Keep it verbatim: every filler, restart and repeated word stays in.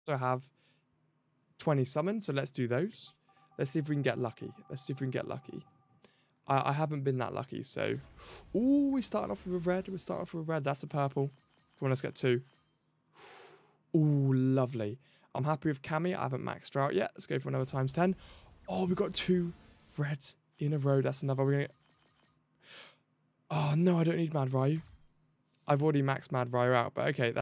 also have twenty summons, so let's do those. Let's see if we can get lucky. Let's see if we can get lucky. I, I haven't been that lucky, so... Ooh, we're starting off with a red. We're starting off with a red. That's a purple. Come on, let's get two. Ooh, lovely. I'm happy with Cammy. I haven't maxed her out yet. Let's go for another times ten. Oh, we've got two reds in a row. That's another. We're gonna... Oh, no, I don't need Mad Ryu. I've already maxed Mad Ryu out, but okay.